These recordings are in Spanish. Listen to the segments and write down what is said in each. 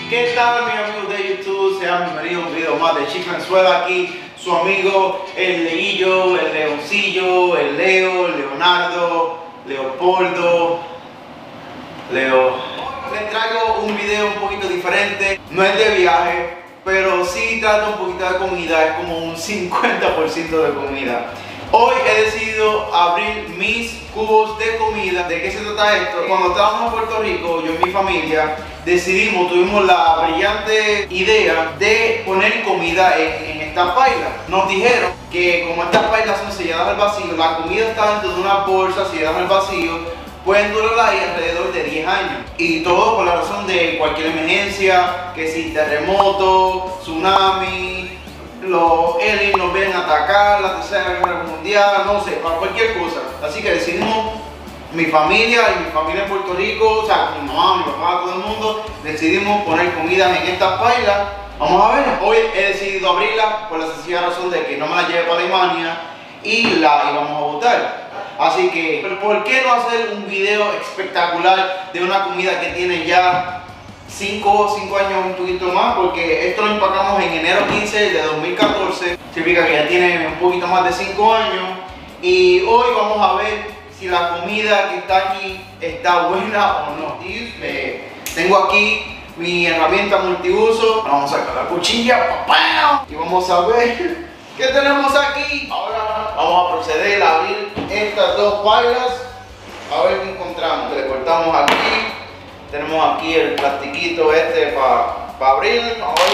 ¿Qué tal, mis amigos de YouTube? Sean bienvenidos a un video más de Chiflenzuela. Aquí su amigo el Leillo, el Leoncillo, el Leo, Leonardo, Leopoldo, Leo. Les traigo un video un poquito diferente. No es de viaje, pero sí trata un poquito de comida. Es como un 50% de comida. Hoy he decidido abrir mis cubos de comida. ¿De qué se trata esto? Cuando estábamos en Puerto Rico, yo y mi familia tuvimos la brillante idea de poner comida en estas pailas. Nos dijeron que como estas pailas son selladas al vacío, la comida está dentro de una bolsa sellada al vacío, pueden durar ahí alrededor de 10 años. Y todo por la razón de cualquier emergencia, que si terremoto, tsunami, los aliens nos ven atacar, la tercera guerra mundial, no sé, para cualquier cosa. Así que decidimos, mi familia y mi familia en Puerto Rico, o sea, mi mamá, mi papá, todo el mundo, decidimos poner comida en estas pailas. Vamos a ver, hoy he decidido abrirla por la sencilla razón de que no me la lleve para Alemania y la íbamos a botar. Así que, ¿por qué no hacer un video espectacular de una comida que tiene ya 5 años, un poquito más? Porque esto lo empacamos en enero 15 de 2014, significa que ya tiene un poquito más de 5 años. Y hoy vamos a ver si la comida que está aquí está buena o no. Tengo aquí mi herramienta multiuso. Vamos a sacar la cuchilla, ¡papá! Y vamos a ver qué tenemos aquí. Ahora vamos a proceder a abrir estas dos pailas, a ver qué encontramos. Le cortamos aquí. Tenemos aquí el plastiquito este para abrir. Vamos a ver.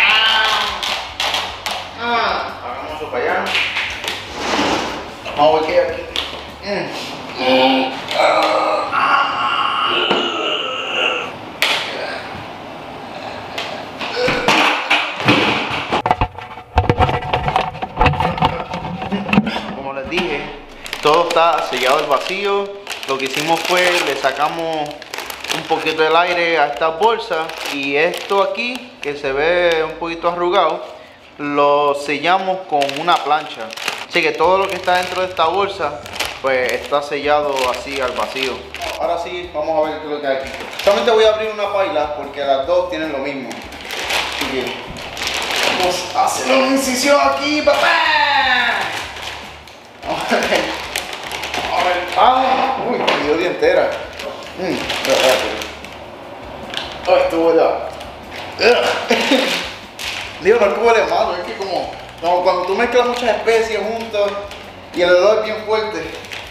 Hagamos eso para allá. Vamos a ver qué hay aquí. Como les dije, todo está sellado al vacío. Lo que hicimos fue le sacamos un poquito del aire a esta bolsa y esto aquí que se ve un poquito arrugado lo sellamos con una plancha, así que todo lo que está dentro de esta bolsa pues está sellado así al vacío. Ahora sí, vamos a ver qué es lo que hay aquí. Solamente voy a abrir una paila porque las dos tienen lo mismo, así que vamos a hacer una incisión aquí, papá. A ver. Uy, me dio dientera. Esto huele a... Digo, no es que huele malo, es que como cuando tú mezclas muchas especies juntas y el olor es bien fuerte.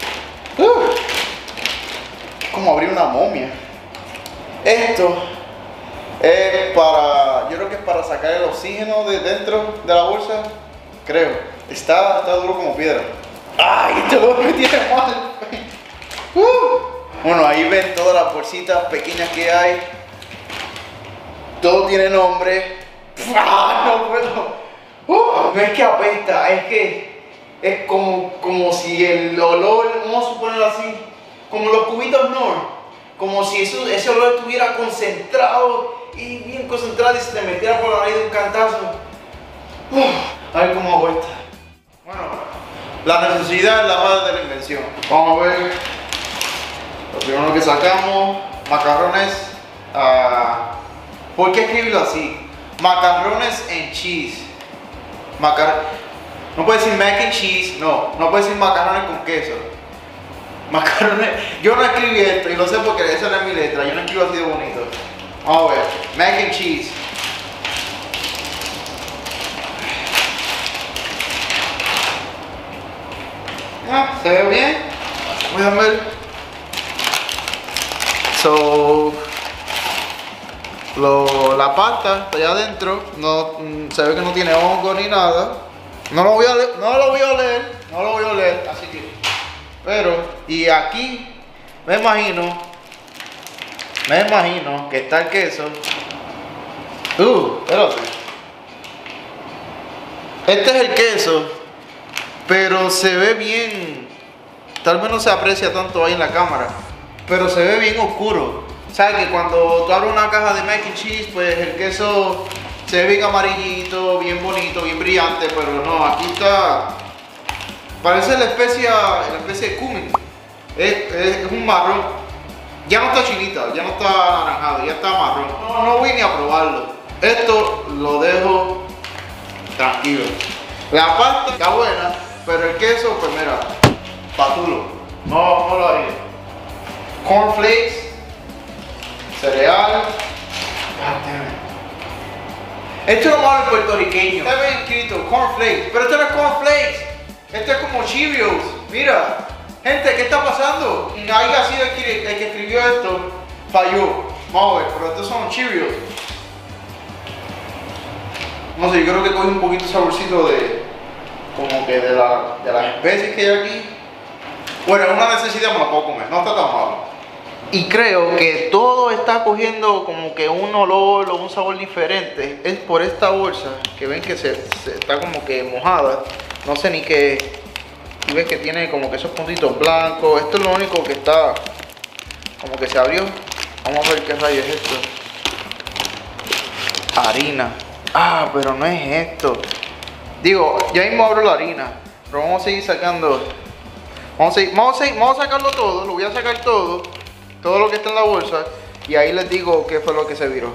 Es como abrir una momia. Esto es para... yo creo que es para sacar el oxígeno de dentro de la bolsa. Creo. Está duro como piedra. ¡Ay! Este olor me tiene mal. Bueno, ahí ven todas las bolsitas pequeñas que hay. Todo tiene nombre. No puedo. No es que apesta, es que es como si el olor, vamos a suponerlo así, como los cubitos Knorr, como si ese olor estuviera concentrado y bien concentrado y se te metiera por la nariz de un cantazo. A ver cómo hago esta. Bueno, la necesidad es la madre de la invención. Vamos a ver. Lo primero que sacamos, macarrones. ¿Por qué escribirlo así? Macarrones and cheese. No puede decir mac and cheese, no puede decir macarrones con queso. Macarrones. Yo no escribí esto y lo sé porque esa no es mi letra. Yo no escribo así de bonito. Vamos a ver, mac and cheese. ¿Se ve bien? Voy a ver. La pasta está allá adentro, no se ve que no tiene hongo ni nada. No lo voy a oler, así que. Pero, y aquí me imagino que está el queso. Espérate. Este es el queso, pero se ve bien. Tal vez no se aprecia tanto ahí en la cámara, pero se ve bien oscuro. ¿Sabes que cuando tú abres una caja de mac and cheese, pues el queso se ve bien amarillito, bien bonito, bien brillante, pero no, aquí está... Parece la especie de cumin. Es un marrón Ya no está chinita, ya no está anaranjado, ya está marrón. No voy ni a probarlo. Esto lo dejo tranquilo. La pasta está buena, pero el queso, pues mira, patulo. No lo haría. Cornflakes, cereal. Esto es lo malo del puertorriqueño. Está bien escrito, cornflakes, pero esto no es cornflakes. Esto es como Cheerios. Mira, gente, ¿qué está pasando? Y haya sido el que escribió esto, falló. Vamos a ver, pero estos son Cheerios. No sé, yo creo que coge un poquito de saborcito de, como que de las especies que hay aquí. Bueno, es una necesidad, me la puedo comer, no está tan malo. Y creo que todo está cogiendo como que un olor o un sabor diferente. Es por esta bolsa que ven que se está como que mojada. No sé ni qué. Y ven que tiene como que esos puntitos blancos. Esto es lo único que está como que se abrió. Vamos a ver qué rayos es esto. Harina. Ah, pero no es esto. Digo, ya mismo abro la harina. Pero vamos a seguir sacando. Vamos a sacarlo todo. Lo voy a sacar todo. Todo lo que está en la bolsa. Y ahí les digo qué fue lo que se viró.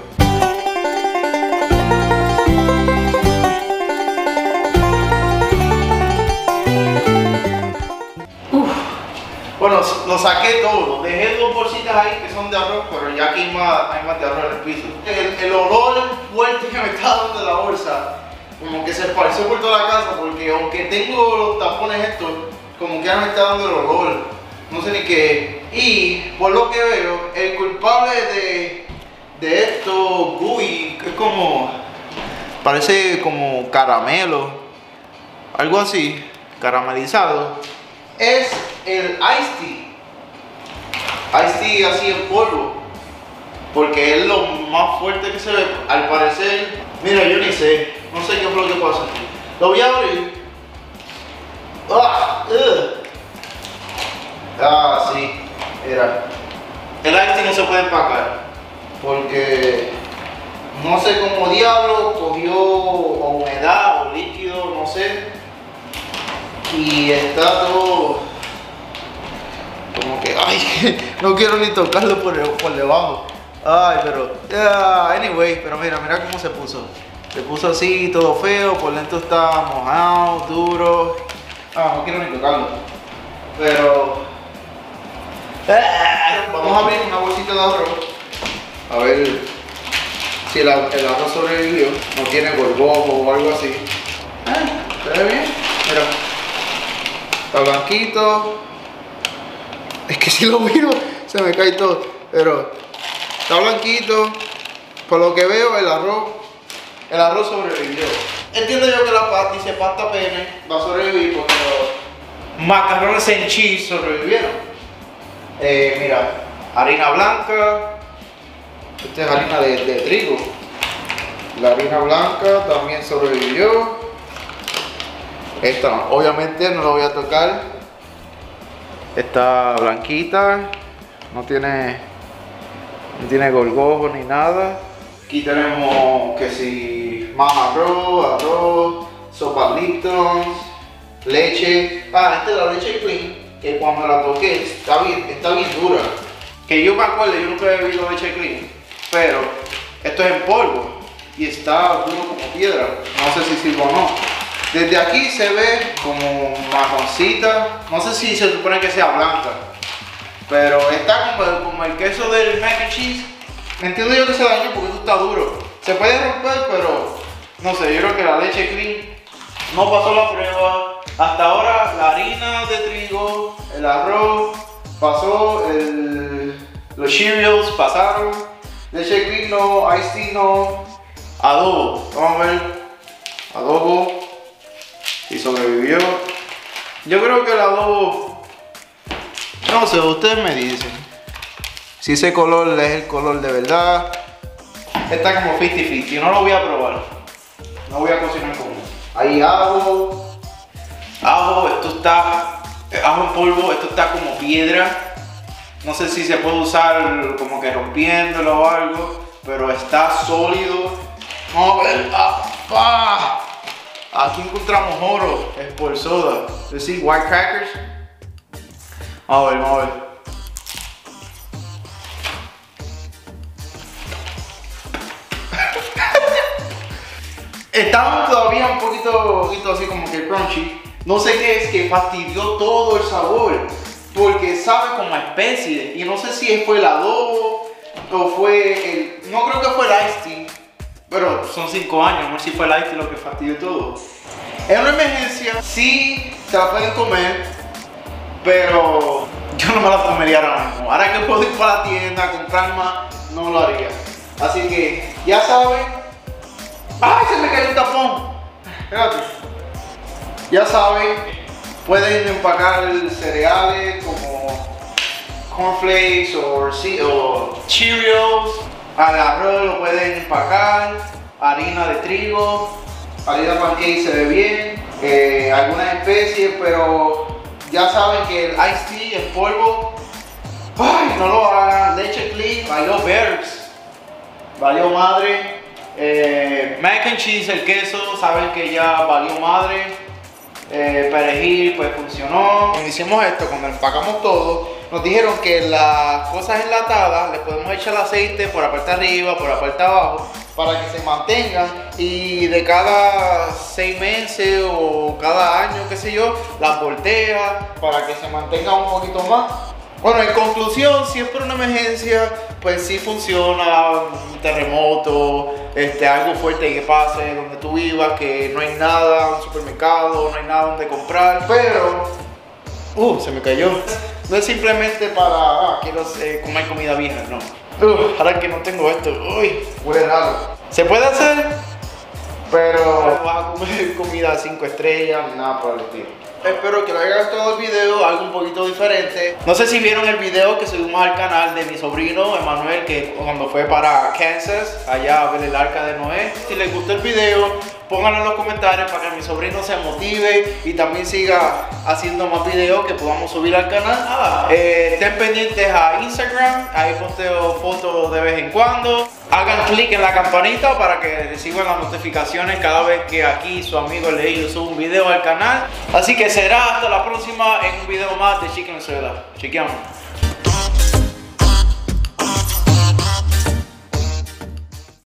Bueno, lo saqué todo. Dejé 2 bolsitas ahí que son de arroz, pero ya aquí hay más de arroz en el piso. El olor fuerte que me está dando de la bolsa, como que se esparció por toda la casa, porque aunque tengo los tapones estos, como que ya me está dando el olor. No sé ni qué. Y por lo que veo, el culpable de esto, gooey, que es como, parece como caramelo, algo así, caramelizado, es el iced tea. Iced tea así en polvo, porque es lo más fuerte que se ve, al parecer. Mira, yo ni sé, no sé qué es lo que pasa. Lo voy a abrir. Sí, mira. El iced tea no se puede empacar, porque no sé cómo diablo cogió humedad o líquido, no sé. Y está todo como que, ay, no quiero ni tocarlo por debajo. Ay, pero, anyway, pero mira cómo se puso. Se puso así, todo feo, por dentro está mojado, duro. No quiero ni tocarlo. Pero, vamos a abrir una bolsita de arroz. A ver si el arroz sobrevivió. No tiene gorgojo o algo así. ¿Se ve bien? Mira. Está blanquito. Es que si lo miro se me cae todo. Pero está blanquito. Por lo que veo el arroz sobrevivió. Entiendo yo que la pasta dice pasta pene va a sobrevivir porque los macarrones en cheese sobrevivieron. Mira, harina blanca. Esta es harina de trigo. La harina blanca también sobrevivió. Esta no, obviamente no la voy a tocar. Está blanquita, no tiene gorgojo ni nada. Aquí tenemos que si más arroz, sopa Lipton, leche. Esta es la leche clean, que cuando la toqué está bien dura. Que yo me acuerdo, yo nunca he bebido leche clean, pero esto es en polvo y está duro como piedra. No sé si sirve o no. Desde aquí se ve como marroncita, no sé si se supone que sea blanca, pero está como el queso del mac and cheese. Entiendo yo que se dañó porque esto está duro. Se puede romper, pero no sé, yo creo que la leche clean no pasó la prueba. Hasta ahora la harina de trigo, el arroz pasó, los Cheerios pasaron, leche clean no, iced tea no, adobo, vamos a ver, adobo. Y sobrevivió. Yo creo que el adobo, no sé, ustedes me dicen si ese color es el color de verdad. Está como 50-50, no lo voy a probar. No voy a cocinar con él. Hay ajo, esto está, ajo en polvo, esto está como piedra. No sé si se puede usar como que rompiéndolo o algo, pero está sólido. Vamos a ver. Aquí encontramos oro, Sport Soda, es decir, white crackers. Vamos a ver. estaban todavía un poquito así como que crunchy. No sé qué es que fastidió todo el sabor, porque sabe como a especie. Y no sé si fue el adobo o fue el... No creo que fue el iced tea, pero son 5 años, no sé si fue el iced tea lo que fastidió todo. En una emergencia sí se la pueden comer, pero yo no me la comería ahora mismo. Ahora que puedo ir para la tienda a comprar más, no lo haría. Así que ya saben. ¡Ay, se me cayó el tapón! Espérate. Ya saben, pueden empacar cereales como cornflakes o Cheerios. Al arroz lo pueden empacar, harina de trigo, harina de pancake se ve bien, algunas especies, pero ya saben que el iced tea en polvo, ¡ay, no lo hagan! Leche Click, valió bears, valió madre. Mac and cheese, el queso, saben que ya valió madre. Perejil, pues funcionó. Cuando hicimos esto, cuando empacamos todo, nos dijeron que las cosas enlatadas le podemos echar aceite por la parte de arriba, por la parte de abajo, para que se mantengan, y de cada 6 meses o cada año, qué sé yo, las voltea para que se mantengan un poquito más. Bueno, en conclusión, si es por una emergencia, pues sí funciona. Un terremoto, algo fuerte que pase donde tú vivas, que no hay nada, un supermercado, no hay nada donde comprar, pero se me cayó. No es simplemente para quiero comer comida vieja, no. Ahora que no tengo esto, huele raro. Se puede hacer, pero no vas a comer comida 5 estrellas ni nada por el estilo. Espero que les haya gustado el video, algo un poquito diferente. No sé si vieron el video que subimos al canal de mi sobrino Emanuel, que cuando fue para Kansas, allá a ver el arca de Noé. Si les gustó el video, pónganlo en los comentarios para que mi sobrino se motive y también siga haciendo más videos que podamos subir al canal. Estén pendientes a Instagram, ahí posteo fotos de vez en cuando. Hagan clic en la campanita para que reciban las notificaciones cada vez que aquí su amigo Leillo sube un video al canal. Así que será hasta la próxima en un video más de Chicken Venezuela. Chequeamos.